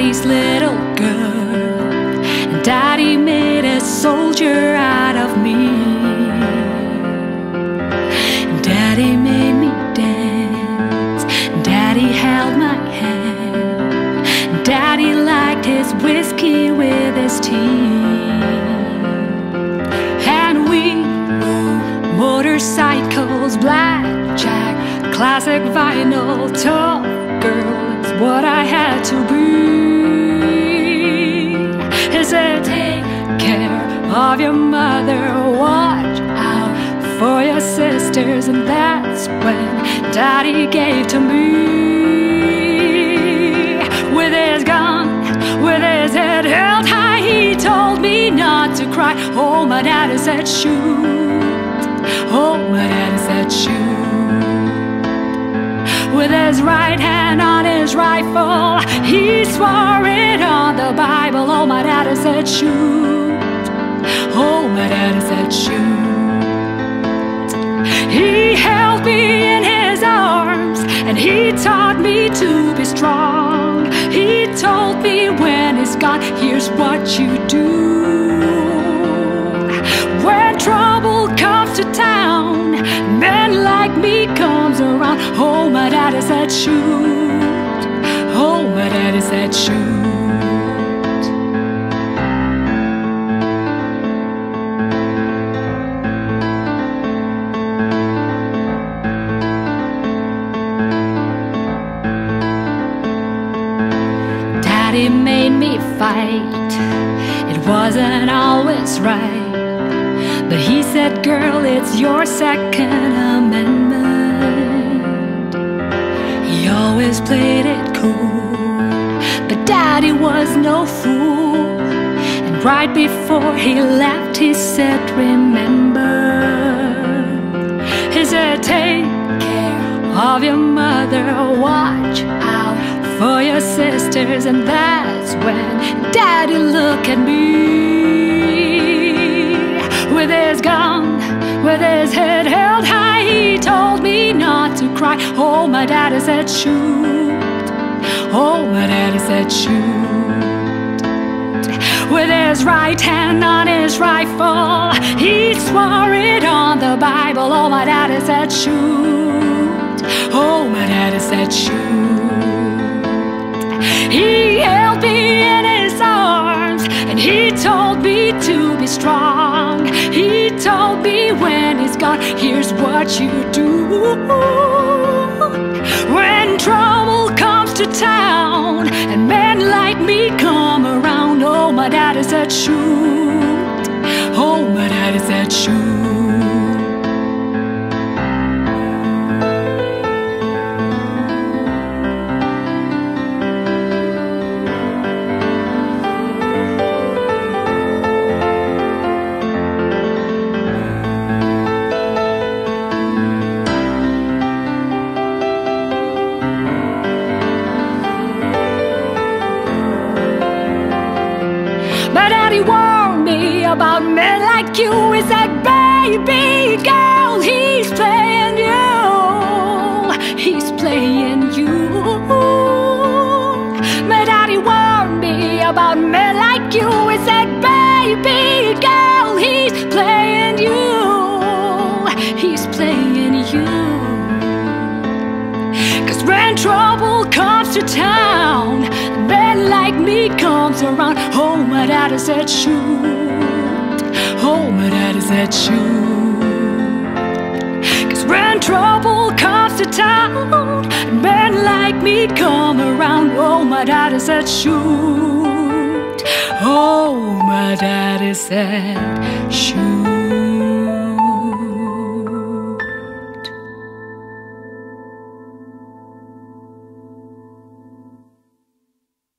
daddy's little girl, and daddy made a soldier out of me. And daddy made me dance, and daddy held my hand, and daddy liked his whiskey with his tea. And we rode motorcycles, blackjack, classic vinyl, tough girl is what I had to be. He said, take care of your mother, watch out for your sisters. And that's when daddy gave to me. With his gun, with his head held high, he told me not to cry. Oh, my daddy said shoot. Oh, my daddy said shoot. With his right hand on his rifle, he swore it on the Bible. Oh, my daddy said shoot. Oh, my daddy said shoot. He held me in his arms, and he taught me to be strong. He told me when it's gone, here's what you do. When trouble comes to town, men like me comes around. Oh, my daddy said shoot. Oh, my daddy said shoot. Daddy made me fight. It wasn't always right, but he said, girl, it's your Second Amendment. He always played it cool, but daddy was no fool. And right before he left, he said, remember. He said, take care of your mother, watch out for your sisters. And that's when daddy looked at me. With his gun, with his head held high, he told me not to cry. Oh, my daddy said shoot. Oh, my daddy said shoot. With his right hand on his rifle, he swore it on the Bible. Oh, my daddy said shoot. Oh, my daddy said shoot. He held me in his arms, and he told me to be strong. He told me when he's gone, here's what you do. When trouble comes to town, and men like me come around. Oh, my daddy said shoot. Oh, my daddy said shoot. My daddy warned me about men like you. He said, baby girl, he's playing you. He's playing you. My daddy warned me about men like you. He said, baby girl, he's playing you. He's playing you. 'Cause when trouble comes to town, men like me comes around. Oh, my daddy said shoot. Oh, my daddy said shoot. 'Cause when trouble comes to town, men like me come around. Oh, my daddy said shoot. Oh, my daddy said shoot.